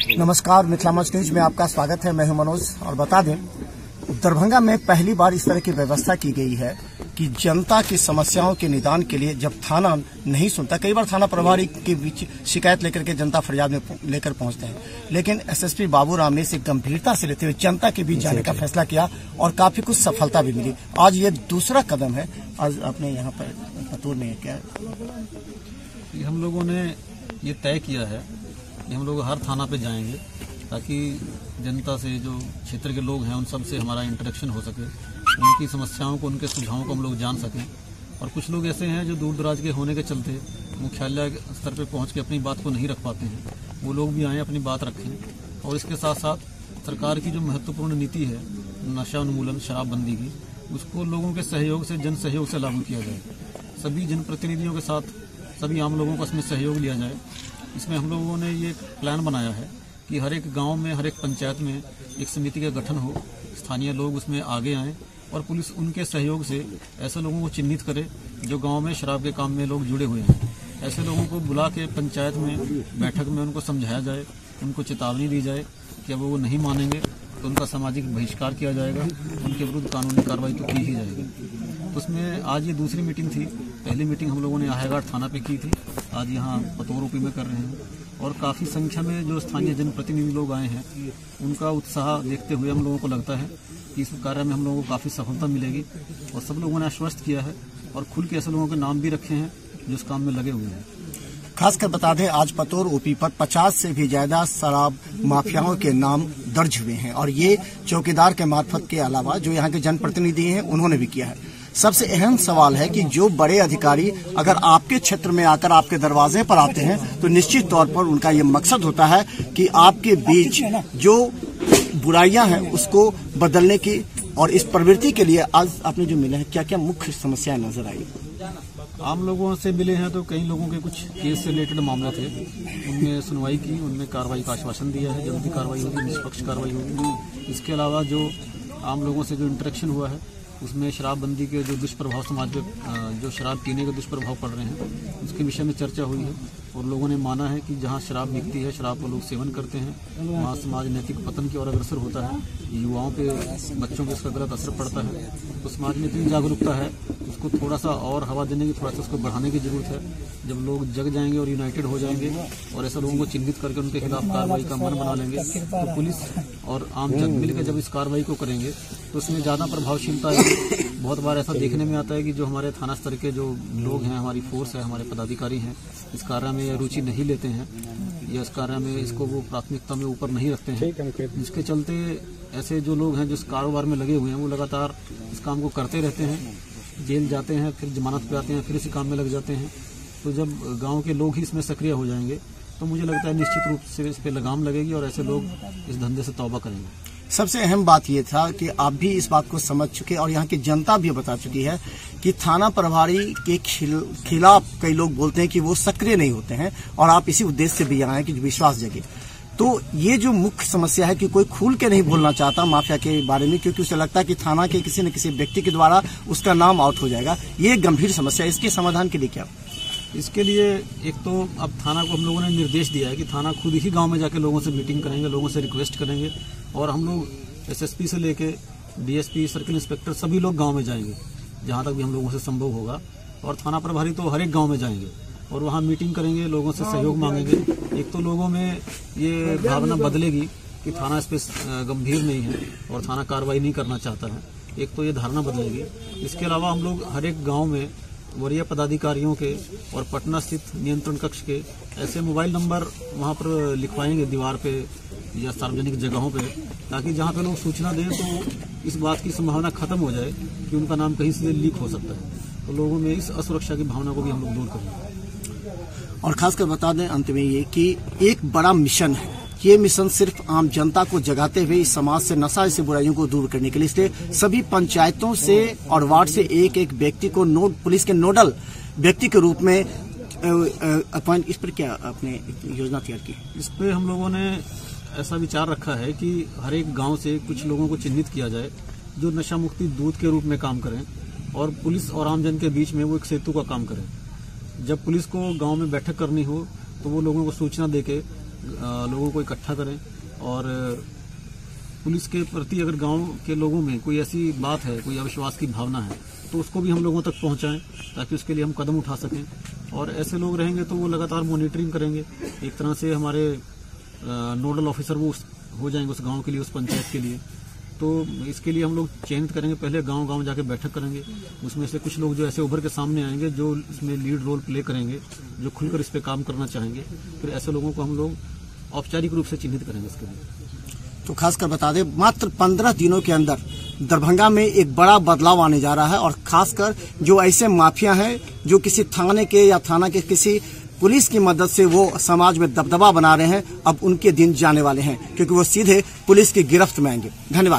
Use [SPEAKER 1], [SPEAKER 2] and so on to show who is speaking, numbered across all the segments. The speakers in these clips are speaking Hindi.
[SPEAKER 1] नमस्कार, मिथिला मंच न्यूज में आपका स्वागत है। मैं हूं मनोज। और बता दें, दरभंगा में पहली बार इस तरह की व्यवस्था की गई है कि जनता की समस्याओं के निदान के लिए जब थाना नहीं सुनता, कई बार थाना प्रभारी के बीच शिकायत लेकर के जनता फरियाद में लेकर पहुंचते हैं, लेकिन एसएसपी बाबूराम ने इसे गंभीरता से लेते हुए जनता के बीच जाने का फैसला किया और काफी कुछ सफलता भी मिली। आज ये दूसरा कदम है। आज अपने यहाँ पर पतूर में क्या
[SPEAKER 2] हम लोगों ने ये तय किया है कि हम लोग हर थाना पे जाएंगे ताकि जनता से, जो क्षेत्र के लोग हैं, उन सब से हमारा इंटरेक्शन हो सके, उनकी समस्याओं को, उनके सुझावों को हम लोग जान सकें। और कुछ लोग ऐसे हैं जो दूर दराज के होने के चलते मुख्यालय स्तर पे पहुंच के अपनी बात को नहीं रख पाते हैं, वो लोग भी आएँ, अपनी बात रखें। और इसके साथ साथ सरकार की जो महत्वपूर्ण नीति है नशा उन्मूलन, शराबबंदी की, उसको लोगों के सहयोग से, जन सहयोग से लागू किया जाए। सभी जनप्रतिनिधियों के साथ सभी आम लोगों का इसमें सहयोग लिया जाए। इसमें हम लोगों ने ये प्लान बनाया है कि हर एक गांव में, हर एक पंचायत में एक समिति का गठन हो, स्थानीय लोग उसमें आगे आएं और पुलिस उनके सहयोग से ऐसे लोगों को चिन्हित करे जो गांव में शराब के काम में लोग जुड़े हुए हैं। ऐसे लोगों को बुला के पंचायत में बैठक में उनको समझाया जाए, उनको चेतावनी दी जाए कि अब वो नहीं मानेंगे तो उनका सामाजिक बहिष्कार किया जाएगा, उनके विरुद्ध कानूनी कार्रवाई तो की ही जाएगी। उसमें आज ये दूसरी मीटिंग थी। पहली मीटिंग हम लोगों ने आहेघाट थाना पे की थी, आज यहाँ पतोर यूपी में कर रहे हैं। और काफ़ी संख्या में जो स्थानीय जनप्रतिनिधि लोग आए हैं, उनका उत्साह देखते हुए हम लोगों को लगता है कि इस कार्य में हम लोगों को काफ़ी सफलता मिलेगी। और सब लोगों ने आश्वस्त किया है और खुल के ऐसे लोगों के नाम भी रखे हैं जो इस काम में लगे हुए हैं।
[SPEAKER 1] खासकर बता दें, आज पतोर ओपी पर 50 से भी ज्यादा शराब माफियाओं के नाम दर्ज हुए हैं और ये चौकीदार के मार्फत के अलावा जो यहाँ के जनप्रतिनिधि हैं उन्होंने भी किया है। सबसे अहम सवाल है कि जो बड़े अधिकारी अगर आपके क्षेत्र में आकर आपके दरवाजे पर आते हैं तो निश्चित तौर पर उनका ये मकसद होता है कि आपके बीच जो बुराइयां हैं उसको बदलने की। और इस प्रवृत्ति के लिए आज आपने जो मिले हैं, क्या क्या मुख्य समस्याएं नजर आई?
[SPEAKER 2] आम लोगों से मिले हैं तो कई लोगों के कुछ केस से रिलेटेड मामले थे, उनमें सुनवाई की, उनमें कार्रवाई का आश्वासन दिया है, जल्दी कार्रवाई होगी, निष्पक्ष कार्रवाई होगी। इसके अलावा जो आम लोगों से जो इंटरेक्शन हुआ है उसमें शराबबंदी के जो दुष्प्रभाव समाज पे, जो शराब पीने के दुष्प्रभाव पड़ रहे हैं, उसके विषय में चर्चा हुई है। और लोगों ने माना है कि जहां शराब बिकती है, शराब का लोग सेवन करते हैं, वहाँ समाज नैतिक पतन की ओर अग्रसर होता है, युवाओं पे, बच्चों पे इसका गलत असर पड़ता है। तो समाज में इतनी जागरूकता है, उसको थोड़ा सा और हवा देने की, थोड़ा सा उसको बढ़ाने की जरूरत है। जब लोग जग जाएंगे और यूनाइटेड हो जाएंगे और ऐसे लोगों को चिन्हित करके उनके खिलाफ कार्रवाई का मन बना लेंगे, तो पुलिस और आम जन मिलकर जब इस कार्रवाई को करेंगे तो उसमें ज़्यादा प्रभावशीलता है। बहुत बार ऐसा देखने में आता है कि जो हमारे थाना स्तर के जो लोग हैं, हमारी फोर्स है, हमारे पदाधिकारी हैं, इस कार्य में रुचि नहीं लेते हैं या इस कार्य में इसको वो प्राथमिकता में ऊपर नहीं रखते हैं, जिसके चलते ऐसे जो लोग हैं जो इस कारोबार में लगे हुए हैं वो लगातार इस काम को करते रहते हैं, जेल जाते हैं, फिर जमानत पे आते हैं, फिर इसी काम में लग जाते हैं। तो जब गांव के लोग ही इसमें सक्रिय हो जाएंगे तो मुझे लगता है निश्चित रूप से इस पर लगाम लगेगी और ऐसे लोग इस धंधे से तौबा करेंगे।
[SPEAKER 1] सबसे अहम बात यह था कि आप भी इस बात को समझ चुके और यहाँ की जनता भी बता चुकी है कि थाना प्रभारी के खिलाफ कई लोग बोलते हैं कि वो सक्रिय नहीं होते हैं और आप इसी उद्देश्य से भी यहाँ हैं कि विश्वास जगे। तो ये जो मुख्य समस्या है कि कोई खुल के नहीं बोलना चाहता माफिया के बारे में, क्योंकि उसे लगता है कि थाना के किसी न किसी व्यक्ति के द्वारा उसका नाम आउट हो जाएगा। ये गंभीर समस्या है, इसके समाधान के लिए क्या?
[SPEAKER 2] इसके लिए एक तो अब थाना को हम लोगों ने निर्देश दिया है कि थाना खुद ही गांव में जाके लोगों से मीटिंग करेंगे, लोगों से रिक्वेस्ट करेंगे और हम लोग एसएसपी से लेके डीएसपी, सर्किल इंस्पेक्टर सभी लोग गांव में जाएंगे जहां तक भी हम लोगों से संभव होगा। और थाना प्रभारी तो हर एक गांव में जाएंगे और वहां मीटिंग करेंगे, लोगों से सहयोग मांगेंगे। एक तो लोगों में ये भावना बदलेगी कि थाना इस पर गंभीर नहीं है और थाना कार्रवाई नहीं करना चाहता है, एक तो ये धारणा बदलेगी। इसके अलावा हम लोग हर एक गाँव में वरीय पदाधिकारियों के और पटना स्थित नियंत्रण कक्ष के ऐसे मोबाइल नंबर वहां पर लिखवाएंगे दीवार पे या सार्वजनिक जगहों पे, ताकि जहां पे लोग सूचना दें तो इस बात की संभावना खत्म हो जाए कि उनका नाम कहीं से लीक हो सकता है। तो लोगों में इस असुरक्षा की भावना को भी हम लोग दूर करेंगे।
[SPEAKER 1] और खासकर बता दें अंत में ये कि एक बड़ा मिशन है, ये मिशन सिर्फ आम जनता को जगाते हुए इस समाज से नशा जैसी बुराइयों को दूर करने के लिए, इसलिए सभी पंचायतों से और वार्ड से एक एक व्यक्ति को पुलिस के नोडल व्यक्ति के रूप में अपॉइंट। इस पर क्या आपने योजना तैयार की?
[SPEAKER 2] इस पर हम लोगों ने ऐसा विचार रखा है कि हर एक गांव से कुछ लोगों को चिन्हित किया जाए जो नशा मुक्ति दूत के रूप में काम करें और पुलिस और आमजन के बीच में वो एक सेतु का काम करें। जब पुलिस को गांव में बैठक करनी हो तो वो लोगों को सूचना देके लोगों को इकट्ठा करें और पुलिस के प्रति अगर गांव के लोगों में कोई ऐसी बात है, कोई अविश्वास की भावना है, तो उसको भी हम लोगों तक पहुंचाएं ताकि उसके लिए हम कदम उठा सकें। और ऐसे लोग रहेंगे तो वो लगातार मॉनिटरिंग करेंगे। एक तरह से हमारे नोडल ऑफिसर वो हो जाएंगे उस गांव के लिए, उस पंचायत के लिए। तो इसके लिए हम लोग चयनित करेंगे, पहले गांव-गांव जाके बैठक करेंगे। उसमें से कुछ लोग जो ऐसे उभर के सामने आएंगे जो इसमें लीड रोल प्ले करेंगे, जो खुलकर इस पे काम करना चाहेंगे, फिर ऐसे लोगों को हम लोग औपचारिक रूप से चिन्हित करेंगे इसके लिए।
[SPEAKER 1] तो खासकर बता दें, मात्र 15 दिनों के अंदर दरभंगा में एक बड़ा बदलाव आने जा रहा है और खासकर जो ऐसे माफिया हैं जो किसी थाने के या थाना के किसी पुलिस की मदद से वो समाज में दबदबा बना रहे हैं, अब उनके दिन जाने वाले हैं क्योंकि वो सीधे पुलिस की गिरफ्त में आएंगे। धन्यवाद।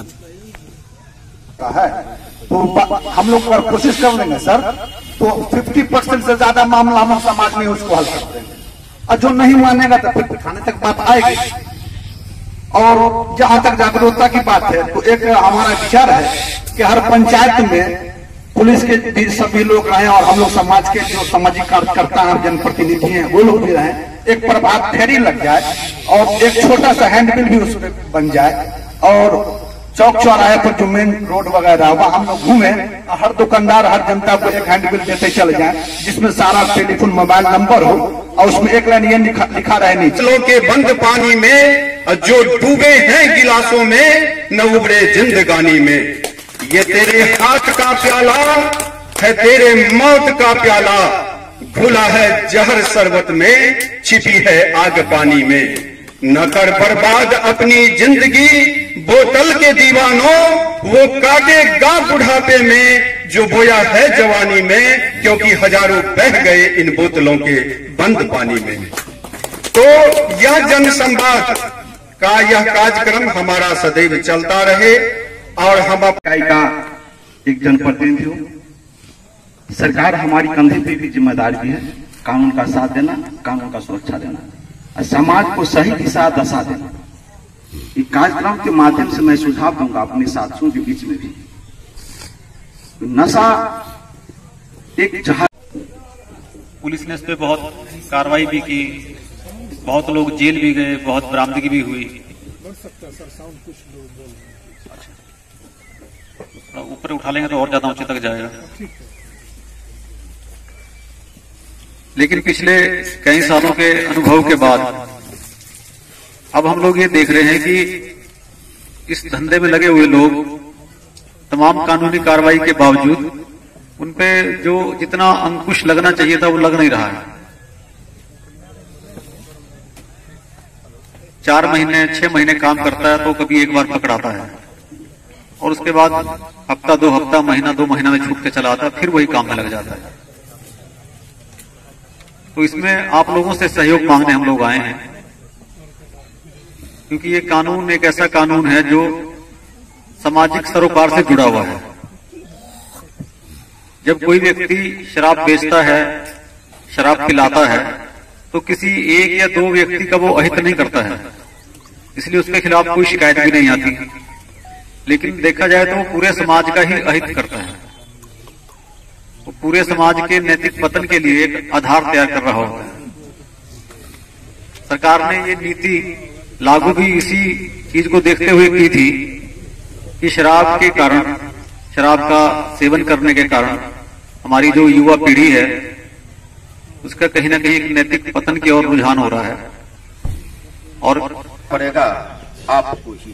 [SPEAKER 3] तो हम लोग अगर कोशिश कर लेंगे सर, तो 50% से ज्यादा मामला हम समाज में उसको हल कर देंगे, और जो नहीं मानेगा तो फिर थाने तक बात आएगी। और जहां तक जागरूकता की बात है, तो एक हमारा विचार है कि हर पंचायत में पुलिस के भी सभी लोग रहें और हम लोग समाज के जो सामाजिक कार्यकर्ता हैं, जनप्रतिनिधि हैं, वो लोग भी रहें। एक प्रभात फेरी लग जाए और एक छोटा सा हैंडबिल भी उसमें बन जाए और चौक चौराहे पर जो मेन रोड वगैरह वहां हम लोग घूमे, हर दुकानदार हर जनता को एक हैंडबिल देते चले जाए जिसमें सारा टेलीफोन मोबाइल नंबर हो और उसमें एक लाइन ये लिखा रहे नीचे
[SPEAKER 4] के बंद पानी में जो डूबे हैं गिलासों में, न उबरे जिंदगानी में। ये तेरे हाथ का प्याला है, तेरे मौत का प्याला, घुला है जहर शरबत में, छिपी है आग पानी में। न कर बर्बाद अपनी जिंदगी बोतल के दीवानों, वो काटेगा बुढ़ापे में जो बोया है जवानी में, क्योंकि हजारों बह गए इन बोतलों के बंद पानी में। तो यह जन संवाद का यह कार्यक्रम हमारा सदैव चलता रहे और हम
[SPEAKER 3] का एक जनप्रतिनिधि हूँ। सरकार हमारी कंधे पे भी जिम्मेदारी भी है, कानून का साथ देना, कानून का सुरक्षा देना, और समाज को सही दिशा दशा देना। इस कार्यक्रम के माध्यम से मैं सुझाव दूंगा अपने साथियों के बीच में भी, नशा एक जहाज।
[SPEAKER 5] पुलिस ने इस पे बहुत कार्रवाई भी की, बहुत लोग जेल भी गए, बहुत बरामदगी भी हुई। ऊपर उठा लेंगे तो और ज्यादा ऊंचे तक जाएगा। लेकिन पिछले कई सालों के अनुभव के बाद अब हम लोग ये देख रहे हैं कि इस धंधे में लगे हुए लोग तमाम कानूनी कार्रवाई के बावजूद उन पे जो जितना अंकुश लगना चाहिए था वो लग नहीं रहा है। 4 महीने 6 महीने काम करता है तो कभी एक बार पकड़ाता है और उसके बाद हफ्ता 2 हफ्ता, महीना 2 महीना में छूट के चला आता है, फिर वही काम में लग जाता है। तो इसमें आप लोगों से सहयोग मांगने हम लोग आए हैं, क्योंकि ये कानून एक ऐसा कानून है जो सामाजिक सरोकार से जुड़ा हुआ है। जब कोई व्यक्ति शराब बेचता है, शराब पिलाता है, तो किसी 1 या 2 व्यक्ति का वो अहित नहीं करता है, इसलिए उसके खिलाफ कोई शिकायत भी नहीं आती। लेकिन देखा जाए तो वो पूरे समाज का ही अहित करता है, वो पूरे समाज के नैतिक पतन के लिए एक आधार तैयार कर रहा होता है। सरकार ने ये नीति लागू भी इसी चीज को देखते हुए की थी कि शराब के कारण, शराब का सेवन करने के कारण हमारी जो युवा पीढ़ी है उसका कहीं ना कहीं एक नैतिक पतन की ओर रुझान हो रहा है। और
[SPEAKER 4] पड़ेगा आपको ही,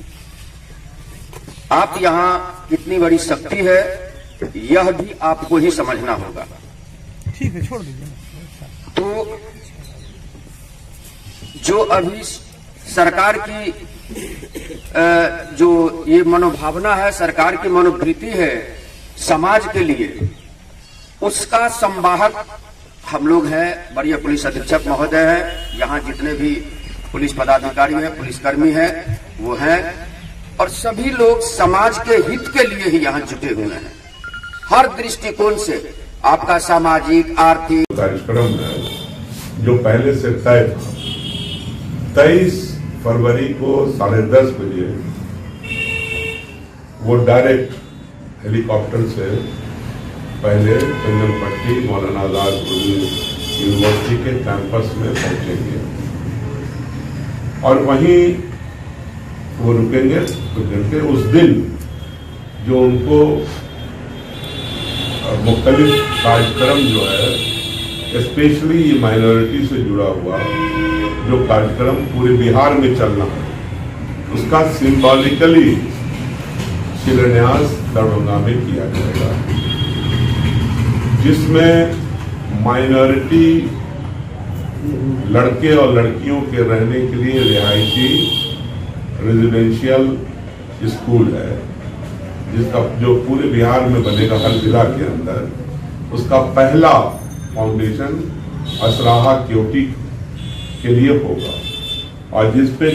[SPEAKER 4] आप यहाँ कितनी बड़ी शक्ति है यह भी आपको ही समझना होगा।
[SPEAKER 1] ठीक है, छोड़ दीजिए।
[SPEAKER 4] तो जो अभी सरकार की जो ये मनोभावना है, सरकार की मनोवृत्ति है समाज के लिए, उसका संवाहक हम लोग हैं। वरीय पुलिस अधीक्षक महोदय हैं, यहाँ जितने भी पुलिस पदाधिकारी हैं, पुलिसकर्मी हैं, वो हैं, और सभी लोग समाज के हित के लिए ही यहाँ जुटे हुए हैं। हर दृष्टिकोण से आपका सामाजिक, आर्थिक
[SPEAKER 6] कार्यक्रम है जो पहले से तय था। 23 फरवरी को 10:30 बजे वो डायरेक्ट हेलीकॉप्टर से पहले चंदनपट्टी मौलाना आजाद यूनिवर्सिटी के कैंपस में पहुंचेंगे और वहीं वो रुकेंगे कुछ घंटे। उस दिन जो उनको मुख्तलिफ कार्यक्रम जो है, स्पेशली ये माइनॉरिटी से जुड़ा हुआ जो कार्यक्रम पूरे बिहार में चलना है, उसका सिंबॉलिकली शिलान्यास दरभंगा में किया जाएगा, जिसमें माइनॉरिटी लड़के और लड़कियों के रहने के लिए रिहायशी रेजिडेंशियल स्कूल है, जिसका जो पूरे बिहार में बनेगा हर जिला के अंदर। उसका पहला फाउंडेशन असराहा क्योटी के लिए होगा और जिसपे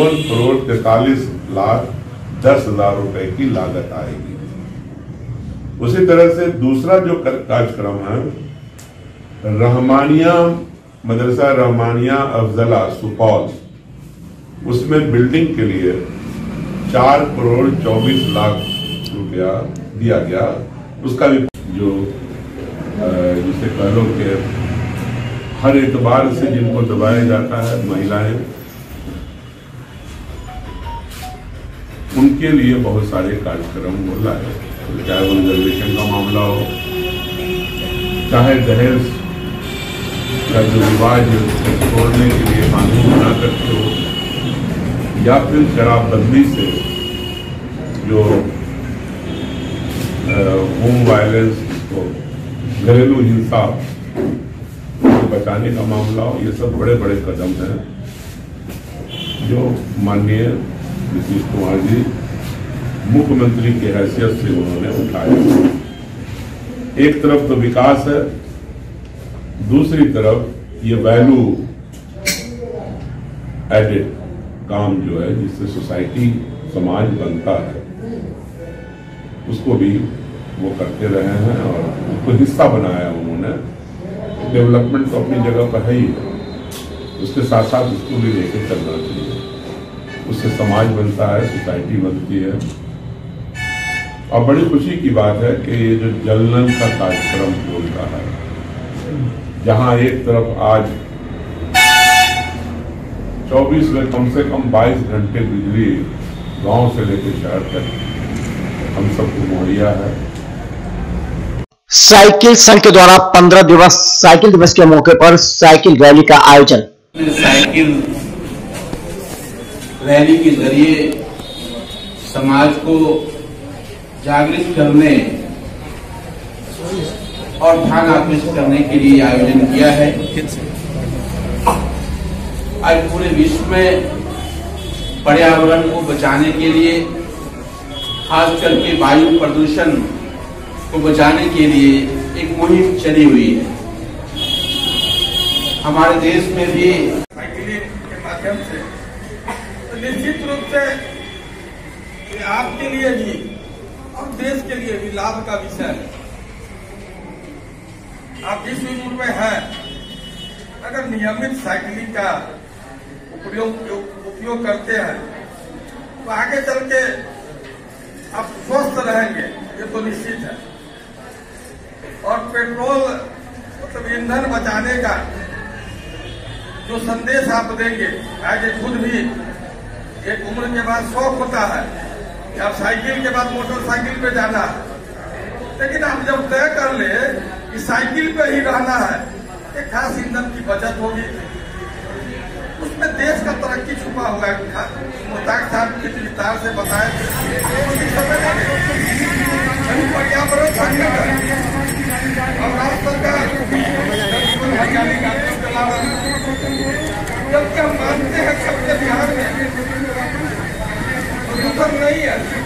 [SPEAKER 6] 54,43,10,00,000 रुपए की लागत आएगी। उसी तरह से दूसरा जो कार्यक्रम है, रहमानिया मदरसा रहमानिया अफजला सुपौल, उसमें बिल्डिंग के लिए 4,24,00,000 रुपया दिया गया। उसका भी जो जिसे कह लो कि हर एतबार से जिनको दबाया जाता है, महिलाएं, उनके लिए बहुत सारे कार्यक्रम हो रहा है, चाहे वो रिजर्वेशन का मामला हो, चाहे दहेज का जो रिवाज छोड़ने के लिए कानून बना करके हो, या फिर शराबबंदी से जो होम वायलेंस को, घरेलू हिंसा को बचाने का मामला हो। ये सब बड़े बड़े कदम हैं जो माननीय नीतीश कुमार जी मुख्यमंत्री की हैसियत से उन्होंने उठाया। एक तरफ तो विकास है, दूसरी तरफ ये वैल्यू एडेड काम जो है, जिससे सोसाइटी समाज बनता है, उसको भी वो करते रहे हैं और उसको हिस्सा बनाया उन्होंने। डेवलपमेंट तो अपनी जगह पर है ही, उसके साथ साथ उसको भी लेकर चलना चाहिए। उससे समाज बनता है, सोसाइटी बनती है। और बड़ी खुशी की बात है कि ये जो जलनल का कार्यक्रम बोलता है, जहां एक तरफ आज 24 में कम से कम 22 घंटे बिजली गांव से लेकर शहर तक हम सबको मुहैया है।
[SPEAKER 1] साइकिल संघ के द्वारा 15 दिवस साइकिल दिवस के मौके पर साइकिल रैली का आयोजन।
[SPEAKER 7] साइकिल रैली के जरिए समाज को जागृत करने और ध्यान आकृष्ट करने के लिए आयोजन किया है। आज पूरे विश्व में पर्यावरण को बचाने के लिए, खास करके वायु प्रदूषण को बचाने के लिए एक मुहिम चली हुई है। हमारे देश में भी
[SPEAKER 8] साइकिलिंग के माध्यम से तो निश्चित रूप से ये आपके लिए भी और देश के लिए भी लाभ का विषय है। आप जिस उम्र में हैं, अगर नियमित साइकिलिंग का उपयोग करते हैं तो आगे चल के आप स्वस्थ रहेंगे, ये तो निश्चित है। और पेट्रोल मतलब ईंधन बचाने का जो संदेश आप देंगे, आगे खुद भी एक उम्र के बाद शौक होता है कि आप साइकिल के बाद मोटरसाइकिल पे जाना है, लेकिन आप जब तय कर ले कि साइकिल पे ही रहना है, एक खास ईंधन की बचत होगी, उसमें देश का तरक्की छुपा हुआ है। मुश्ताक साहब के विस्तार से बताए पर्यावरण संगठन और राज्य सरकार जबकि हम मानते हैं सबके बिहार में प्रदूषण नहीं है,